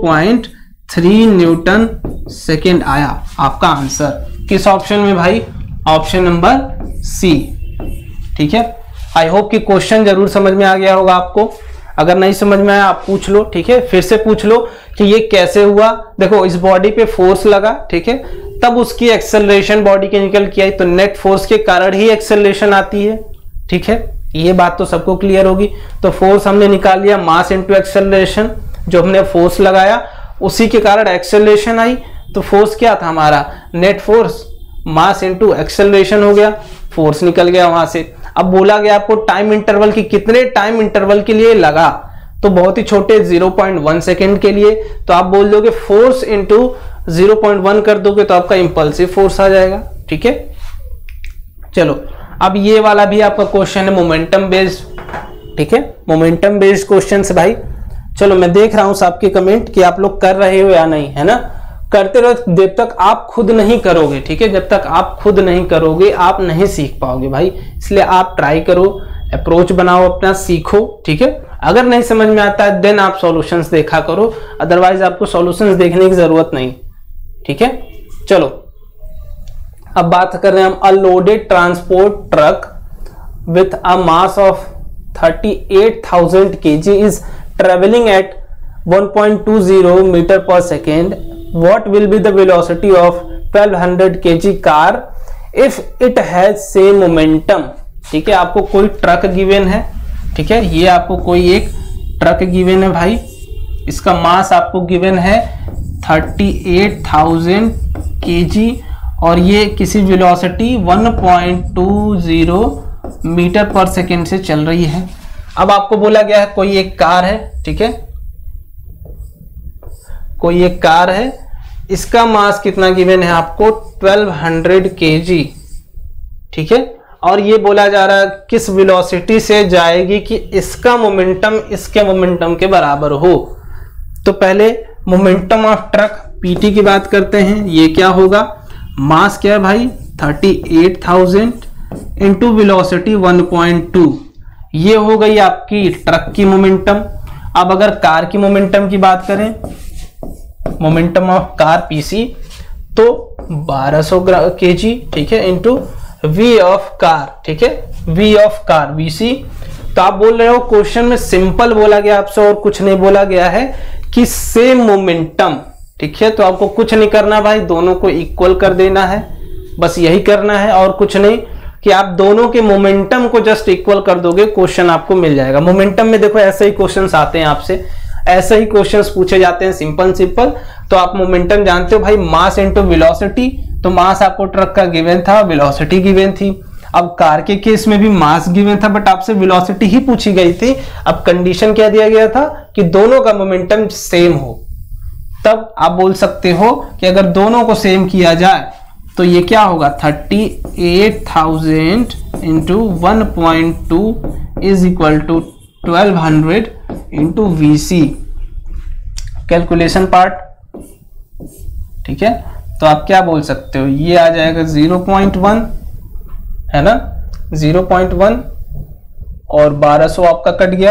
0.3 न्यूटन सेकेंड आया आपका आंसर। किस ऑप्शन में भाई, ऑप्शन नंबर सी। ठीक है, आई होप कि क्वेश्चन जरूर समझ में आ गया होगा आपको। अगर नहीं समझ में आया आप पूछ लो, ठीक है, फिर से पूछ लो कि ये कैसे हुआ। देखो इस बॉडी पे फोर्स लगा, ठीक है, तब उसकी एक्सेलरेशन बॉडी के निकल के आई, तो नेट फोर्स के कारण ही एक्सेलरेशन आती है, ठीक है, ये बात तो सबको क्लियर होगी। तो फोर्स हमने निकाल लिया, मास इनटू एक्सेलरेशन, जो हमने फोर्स लगाया उसी के कारण एक्सेलरेशन आई। तो फोर्स क्या था हमारा, net force mass into acceleration हो गया, फोर्स निकल गया वहां से। अब बोला गया आपको टाइम इंटरवल की कितने टाइम इंटरवल के लिए लगा, तो बहुत ही छोटे 0.1 सेकेंड के लिए, तो आप बोल दोगे फोर्स इंटू 0.1 कर दोगे तो आपका इंपल्सिव फोर्स आ जाएगा, ठीक है। चलो अब ये वाला भी आपका क्वेश्चन है मोमेंटम बेस्ड, ठीक है, मोमेंटम बेस्ड क्वेश्चन से भाई। चलो मैं देख रहा हूं आपके कमेंट कि आप लोग कर रहे हो या नहीं, है ना, करते रहो जब तक आप खुद नहीं करोगे, ठीक है, जब तक आप खुद नहीं करोगे आप नहीं सीख पाओगे भाई, इसलिए आप ट्राई करो, अप्रोच बनाओ अपना, सीखो, ठीक है। अगर नहीं समझ में आता है देन आप सॉल्यूशंस देखा करो, अदरवाइज आपको सॉल्यूशंस देखने की जरूरत नहीं, ठीक है। चलो अब बात कर रहे हैं हम, a loaded transport truck with a mass of 38,000 kg is travelling at 1.20 metre per second, what will be the velocity of 1200 kg car if it has same momentum। ठीक है, आपको कोई ट्रक गिवन है, ठीक है, ये आपको कोई एक ट्रक गिवन है भाई, इसका मास आपको गिवन है 38,000 kg और ये किसी वेलोसिटी 1.20 मीटर पर सेकेंड से चल रही है। अब आपको बोला गया है कोई एक कार है, ठीक है, कोई एक कार है, इसका मास कितना गिवन है आपको 1200 kg, ठीक है, और ये बोला जा रहा है किस वेलोसिटी से जाएगी कि इसका मोमेंटम इसके मोमेंटम के बराबर हो। तो पहले मोमेंटम ऑफ ट्रक पीटी की बात करते हैं, ये क्या होगा, मास क्या है भाई 38,000 इंटू वेलोसिटी 1.2, ये हो गई आपकी ट्रक की मोमेंटम। अब अगर कार की मोमेंटम की बात करें, मोमेंटम ऑफ कार पीसी, तो 1200 kg, ठीक है, इंटू वी ऑफ कार, ठीक है, वी ऑफ कार वीसी। तो आप बोल रहे हो क्वेश्चन में सिंपल बोला गया आपसे और कुछ नहीं बोला गया है कि सेम मोमेंटम, ठीक है, तो आपको कुछ नहीं करना भाई, दोनों को इक्वल कर देना है, बस यही करना है और कुछ नहीं, कि आप दोनों के मोमेंटम को जस्ट इक्वल कर दोगे, क्वेश्चन आपको मिल जाएगा। मोमेंटम में देखो ऐसे ही क्वेश्चंस आते हैं आपसे, ऐसे ही क्वेश्चंस पूछे जाते हैं सिंपल सिंपल। तो आप मोमेंटम जानते हो भाई, मास इनटू वेलोसिटी, तो मास आपको ट्रक का गिवन था, वेलोसिटी गिवन थी। अब कार के केस में भी मास गिवन था बट आपसे वेलोसिटी ही पूछी गई थी। अब कंडीशन क्या दिया गया था कि दोनों का मोमेंटम सेम हो, तब आप बोल सकते हो कि अगर दोनों को सेम किया जाए तो ये क्या होगा 38,000 into 1.2 is equal to 1200 into V C, calculation part, ठीक है। तो आप क्या बोल सकते हो, ये आ जाएगा 0.1, है ना, 0.1 और 1200 आपका कट गया,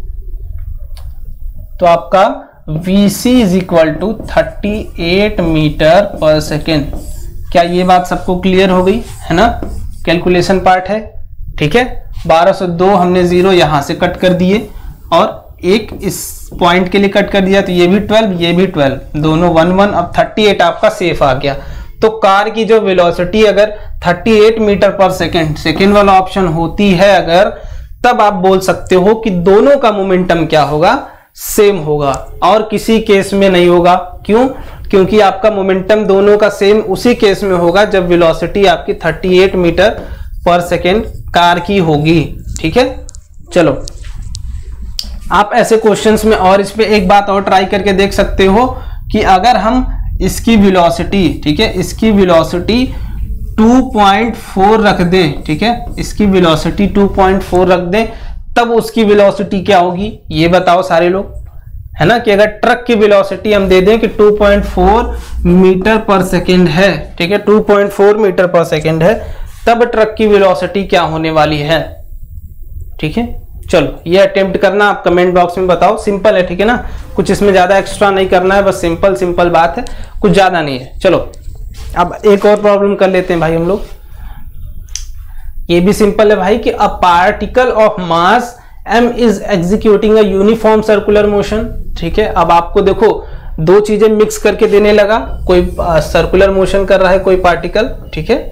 तो आपका VC is equal to 38 metre per second. क्या ये बात सबको क्लियर हो गई, है ना, कैलकुलेशन पार्ट है, ठीक है। 1202 हमने 0 यहां से कट कर दिए और एक इस पॉइंट के लिए कट कर दिया, तो ये भी 12 ये भी 12, दोनों 1 अब 38 आपका सेफ आ गया। तो कार की जो वेलोसिटी अगर 38 मीटर पर सेकेंड, सेकेंड वाला ऑप्शन होती है अगर, तब आप बोल सकते हो कि दोनों का मोमेंटम क्या होगा, सेम होगा, और किसी केस में नहीं होगा। क्यों, क्योंकि आपका मोमेंटम दोनों का सेम उसी केस में होगा जब वेलोसिटी आपकी 38 मीटर पर सेकेंड कार की होगी, ठीक है। चलो आप ऐसे क्वेश्चंस में और इस पे एक बात और ट्राई करके देख सकते हो कि अगर हम इसकी वेलोसिटी, ठीक है, इसकी वेलोसिटी 2.4 रख दें, ठीक है, इसकी वेलोसिटी 2.4 रख दें, तब उसकी वेलोसिटी क्या होगी, ये बताओ सारे लोग, है ना, कि अगर ट्रक की वेलोसिटी हम दे दें कि 2.4 मीटर पर सेकेंड है, ठीक है, 2.4 मीटर पर सेकेंड है, तब ट्रक की वेलोसिटी क्या होने वाली है, ठीक है। चलो ये अटेम्प्ट करना, आप कमेंट बॉक्स में बताओ, सिंपल है, ठीक है ना, कुछ इसमें ज्यादा एक्स्ट्रा नहीं करना है, बस सिंपल सिंपल बात है, कुछ ज्यादा नहीं है। चलो अब एक और प्रॉब्लम कर लेते हैं भाई हम लोग, ये भी सिंपल है भाई, कि a particle of mass m is executing a uniform circular motion. ठीक है, अब आपको देखो दो चीजें मिक्स करके देने लगा, कोई सर्कुलर मोशन कर रहा है कोई पार्टिकल, ठीक है,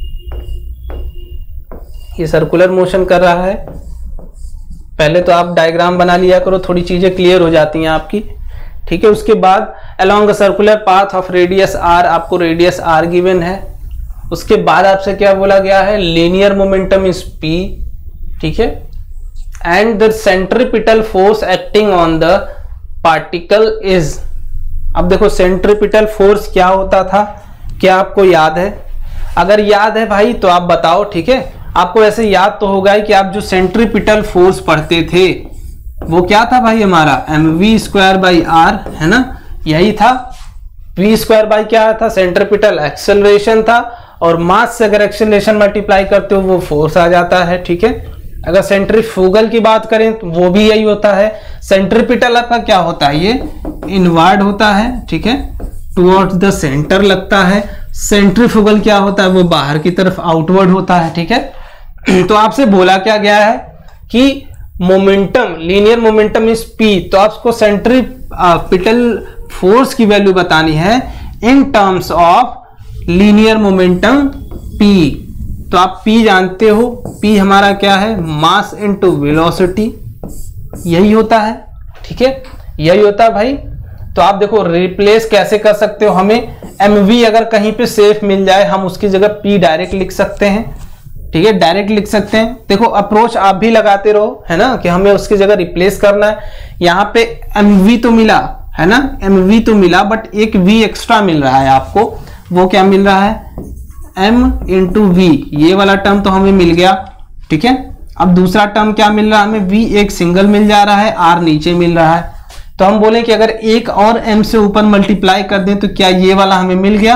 ये सर्कुलर मोशन कर रहा है। पहले तो आप डायग्राम बना लिया करो, थोड़ी चीजें क्लियर हो जाती हैं आपकी। ठीक है, उसके बाद along a circular path of radius r, आपको रेडियस r गिवन है। उसके बाद आपसे क्या बोला गया है, लीनियर मोमेंटम इज p, ठीक है, and the centripetal force acting on the particle is. अब देखो सेंट्रीपिटल फोर्स क्या होता था, क्या आपको याद है? अगर याद है भाई तो आप बताओ, ठीक है। आपको ऐसे याद तो होगा ही कि आप जो सेंट्रीपिटल फोर्स पढ़ते थे वो क्या था भाई हमारा, mv²/r, है ना, यही था। v² बाई क्या था, सेंट्रीपिटल एक्सेलरेशन था, और मास से अगर एक्सेलरेशन मल्टीप्लाई करते हो वो फोर्स आ जाता है। ठीक है, अगर सेंट्रीफ्यूगल की बात करें तो वो भी यही होता है। सेंट्रीपिटल आपका क्या होता है, ये इनवर्ड होता है, ठीक है, टुवर्ड्स द सेंटर लगता है। सेंट्रीफ्यूगल क्या होता है, वो बाहर की तरफ आउटवर्ड होता है। ठीक है, तो आपसे बोला क्या गया है कि momentum, linear momentum is p, तो आपको सेंट्रीपिटल फोर्स की वैल्यू बतानी है in terms of linear momentum p। तो आप p जानते हो, p हमारा क्या है, मास इनटू वेलोसिटी, यही होता है। ठीक है, यही होता है भाई। तो आप देखो रिप्लेस कैसे कर सकते हो, हमें mv अगर कहीं पे सेफ मिल जाए हम उसकी जगह p डायरेक्ट लिख सकते हैं। ठीक है, डायरेक्ट लिख सकते हैं। देखो अप्रोच आप भी लगाते रहो, है ना, कि हमें उसकी जगह रिप्लेस करना है। यहाँ पे mv तो मिला, है ना, mv तो मिला, बट एक v एक्स्ट्रा मिल रहा है आपको। वो क्या मिल रहा है, m इंटू v, ये वाला टर्म तो हमें मिल गया। ठीक है, अब दूसरा टर्म क्या मिल रहा है हमें, v एक सिंगल मिल जा रहा है, r नीचे मिल रहा है। तो हम बोले कि अगर एक और m से ऊपर मल्टीप्लाई कर दें तो क्या ये वाला हमें मिल गया,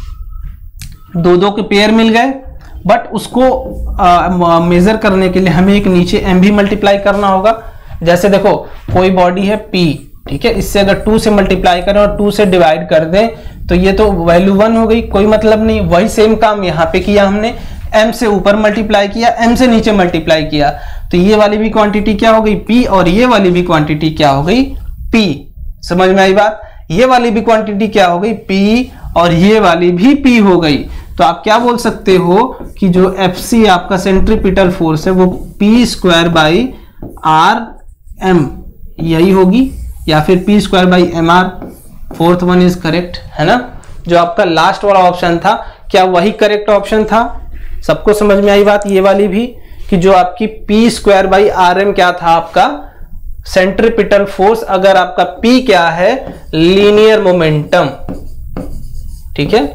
दो के पेयर मिल गए। बट उसको मेजर करने के लिए हमें एक नीचे m भी मल्टीप्लाई करना होगा। जैसे देखो कोई बॉडी है p, ठीक है, इससे अगर 2 से मल्टीप्लाई करें और 2 से डिवाइड कर दें तो ये तो वैल्यू 1 हो गई, कोई मतलब नहीं। वही सेम काम यहाँ पे किया हमने, m से ऊपर मल्टीप्लाई किया, m से नीचे मल्टीप्लाई किया, तो ये वाली भी क्वांटिटी क्या हो गई p, और ये वाली भी क्वांटिटी क्या हो गई p। समझ में आई बात? ये वाली भी क्वांटिटी क्या हो गई p, और ये वाली भी p हो गई। तो आप क्या बोल सकते हो कि जो FC आपका सेंट्रीपिटल फोर्स है वो p²/rm यही होगी, या फिर p²/mr। Fourth one is correct, है ना। जो आपका लास्ट वाला ऑप्शन था क्या वही करेक्ट ऑप्शन था? सबको समझ में आई बात? ये वाली भी कि जो आपकी p²/rm क्या था आपका सेंट्रीपिटल फोर्स, अगर आपका p क्या है, लीनियर मोमेंटम। ठीक है,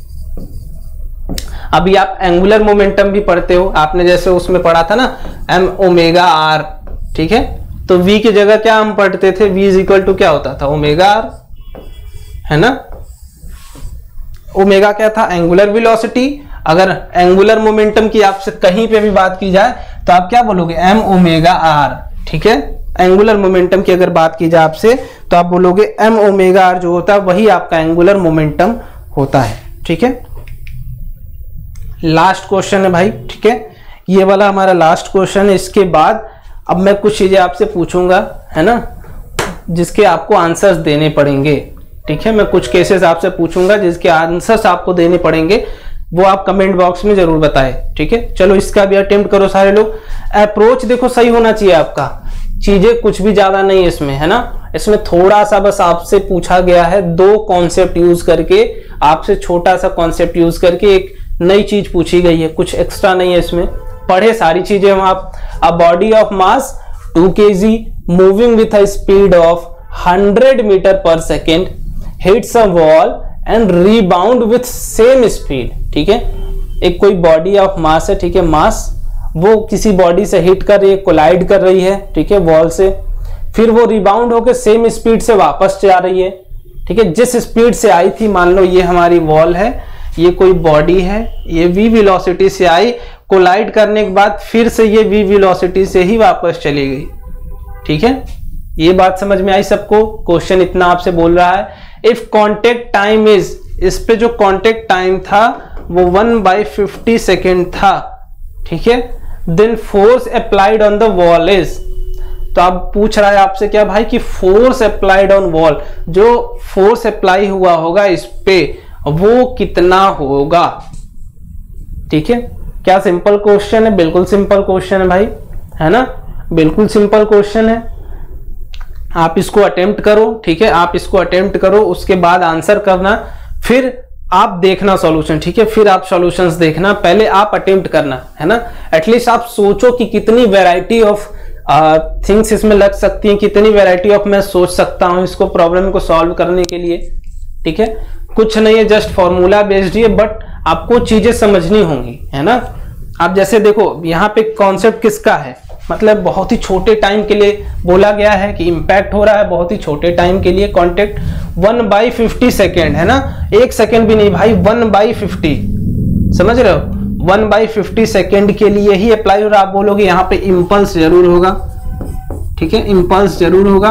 अभी आप एंगुलर मोमेंटम भी पढ़ते हो, आपने जैसे उसमें पढ़ा था ना m⍵r। ठीक है, तो v की जगह क्या हम पढ़ते थे, v इज इक्वल टू क्या होता था, ω/r, है ना। ओमेगा क्या था, एंगुलर वेलोसिटी। अगर एंगुलर मोमेंटम की आपसे कहीं पे भी बात की जाए तो आप क्या बोलोगे, m⍵r। ठीक है, एंगुलर मोमेंटम की अगर बात की जाए आपसे तो आप बोलोगे m⍵r जो होता है वही आपका एंगुलर मोमेंटम होता है। ठीक है, लास्ट क्वेश्चन है भाई। ठीक है, ये वाला हमारा लास्ट क्वेश्चन है। इसके बाद अब मैं कुछ चीजें आपसे पूछूंगा, है ना, जिसके आपको आंसर्स देने पड़ेंगे। ठीक है, मैं कुछ केसेस आपसे पूछूंगा जिसके आंसर्स आपको देने पड़ेंगे, वो आप कमेंट बॉक्स में जरूर बताएं। ठीक है, चलो इसका भी अटेम्प्ट करो सारे लोग। अप्रोच देखो सही होना चाहिए आपका, चीजें कुछ भी ज्यादा नहीं है इसमें, है ना। इसमें थोड़ा सा बस आपसे पूछा गया है, 2 कॉन्सेप्ट यूज करके, आपसे छोटा सा कॉन्सेप्ट यूज करके एक नई चीज पूछी गई है, कुछ एक्स्ट्रा नहीं है इसमें। पढ़े सारी चीजें हम आप। A body of mass 2 kg moving with a speed of 100 metre per second hits a wall and rebound with same speed. ठीक है, एक कोई बॉडी ऑफ मास है, ठीक है, मास वो किसी बॉडी से हिट कर रही है, कोलाइड कर रही है, ठीक है, वॉल से, फिर वो रिबाउंड होकर सेम स्पीड से वापस जा रही है। ठीक है, जिस स्पीड से आई थी, मान लो ये हमारी वॉल है, ये कोई बॉडी है, ये v वेलोसिटी से आई, कोलाइड करने के बाद फिर से ये v वेलोसिटी से ही वापस चली गई। ठीक है, ये बात समझ में आई सबको? क्वेश्चन इतना आपसे बोल रहा है, इफ कांटेक्ट टाइम इज, इस पे जो कांटेक्ट टाइम था वो 1/50 सेकेंड था। ठीक है, then force applied on the wall is, तो आप पूछ रहा है आपसे क्या भाई कि फोर्स अप्लाइड ऑन वॉल, जो फोर्स अप्लाई हुआ होगा इस पे वो कितना होगा। ठीक है, क्या सिंपल क्वेश्चन है? बिल्कुल सिंपल क्वेश्चन है भाई, है ना, बिल्कुल सिंपल क्वेश्चन है। आप इसको अटेम्प्ट करो, ठीक है, आप इसको अटेम्प्ट करो, उसके बाद आंसर करना, फिर आप देखना सॉल्यूशन। ठीक है, फिर आप सॉल्यूशंस देखना, पहले आप अटेम्प्ट करना, है ना। एटलीस्ट आप सोचो कि कितनी वैरायटी ऑफ थिंग्स इसमें लग सकती हैं, कितनी वैरायटी ऑफ मैं सोच सकता हूं इसको प्रॉब्लम को सॉल्व करने के लिए। ठीक है, कुछ नहीं है, जस्ट फॉर्मूला बेस्ड है, बट आपको चीजें समझनी होंगी, है ना। आप जैसे देखो यहाँ पे कॉन्सेप्ट किसका है, मतलब बहुत ही छोटे टाइम के लिए बोला गया है कि इंपैक्ट हो रहा है बहुत ही छोटे टाइम के लिए, कॉन्टेक्ट 1/50 सेकेंड, है ना, 1 सेकेंड भी नहीं भाई, 1/50, समझ रहे हो, 1/50 सेकेंड के लिए ही अप्लाई हो रहा। आप बोलोगे यहाँ पे इंपल्स जरूर होगा, ठीक है, इंपल्स जरूर होगा।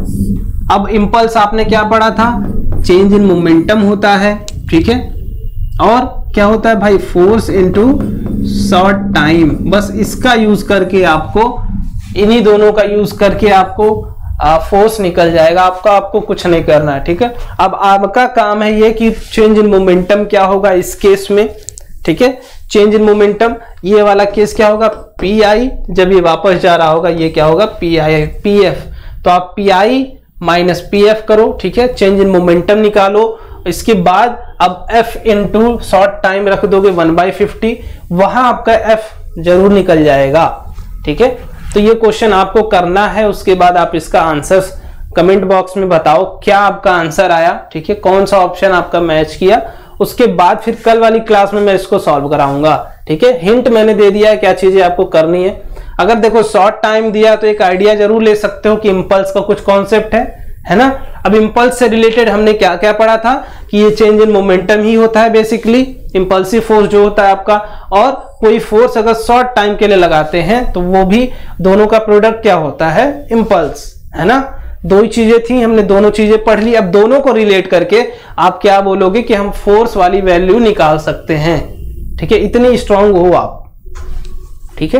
अब इंपल्स आपने क्या पढ़ा था, चेंज इन मोमेंटम होता है, ठीक है, और क्या होता है भाई, फोर्स इनटू शॉर्ट टाइम। बस इसका यूज करके आपको, इन्हीं दोनों का यूज करके आपको फोर्स निकल जाएगा आपका, आपको कुछ नहीं करना है। ठीक है, अब आपका काम है ये कि चेंज इन मोमेंटम क्या होगा इस केस में। ठीक है, चेंज इन मोमेंटम, ये वाला केस क्या होगा, पी आई, जब ये वापस जा रहा होगा ये क्या होगा, पी आई, पी एफ। तो आप P I minus P F करो, ठीक है, चेंज इन मोमेंटम निकालो। इसके बाद अब f इंटू शॉर्ट टाइम रख दोगे 1/50, वहां आपका f जरूर निकल जाएगा। ठीक है, तो ये क्वेश्चन आपको करना है, उसके बाद आप इसका आंसर कमेंट बॉक्स में बताओ क्या आपका आंसर आया। ठीक है, कौन सा ऑप्शन आपका मैच किया, उसके बाद फिर कल वाली क्लास में मैं इसको सॉल्व कराऊंगा। ठीक है, हिंट मैंने दे दिया है क्या चीजें आपको करनी है। अगर देखो शॉर्ट टाइम दिया तो एक आइडिया जरूर ले सकते हो कि इंपल्स का कुछ कॉन्सेप्ट है ना। अब इंपल्स से रिलेटेड हमने क्या क्या पढ़ा था कि ये चेंज इन मोमेंटम ही होता है बेसिकली, इंपल्सिव फोर्स जो होता है आपका, और कोई फोर्स अगर शॉर्ट टाइम के लिए लगाते हैं तो वो भी दोनों का प्रोडक्ट क्या होता है, इंपल्स, है ना। दो ही चीजें थी, हमने दोनों चीजें पढ़ ली। अब दोनों को रिलेट करके आप क्या बोलोगे कि हम फोर्स वाली वैल्यू निकाल सकते हैं। ठीक है, इतनी स्ट्रांग हो आप। ठीक है,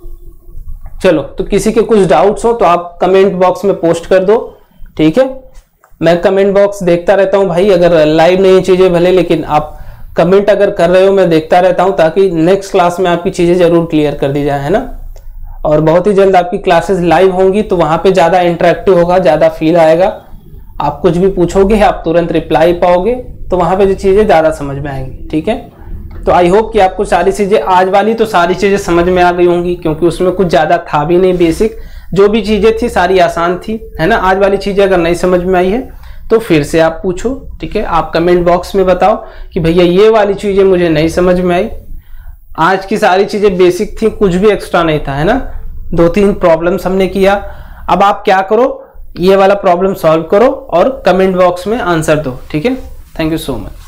चलो, तो किसी के कुछ डाउट्स हो तो आप कमेंट बॉक्स में पोस्ट कर दो। ठीक है, मैं कमेंट बॉक्स देखता रहता हूं भाई, अगर लाइव नहीं चीजें भले, लेकिन आप कमेंट अगर कर रहे हो मैं देखता रहता हूं, ताकि नेक्स्ट क्लास में आपकी चीजें जरूर क्लियर कर दी जाए, है ना। और बहुत ही जल्द आपकी क्लासेस लाइव होंगी, तो वहां पे ज्यादा इंटरेक्टिव होगा, ज्यादा फील आएगा। आप कुछ भी पूछोगे आप तुरंत रिप्लाई पाओगे, तो वहां पे जो चीजें ज्यादा समझ में आएंगी। ठीक है, तो आई होप कि आपको सारी चीजें, आज वाली तो सारी चीजें समझ में आ गई होंगी, क्योंकि उसमें कुछ ज्यादा था भी नहीं, बेसिक जो भी चीजें थी सारी आसान थी, है ना। आज वाली चीजें अगर नहीं समझ में आई है तो फिर से आप पूछो। ठीक है, आप कमेंट बॉक्स में बताओ कि भैया ये वाली चीजें मुझे नहीं समझ में आई। आज की सारी चीजें बेसिक थी, कुछ भी एक्स्ट्रा नहीं था, है ना। 2-3 प्रॉब्लम्स हमने किया। अब आप क्या करो, ये वाला प्रॉब्लम सॉल्व करो और कमेंट बॉक्स में आंसर दो। ठीक है, थैंक यू सो मच।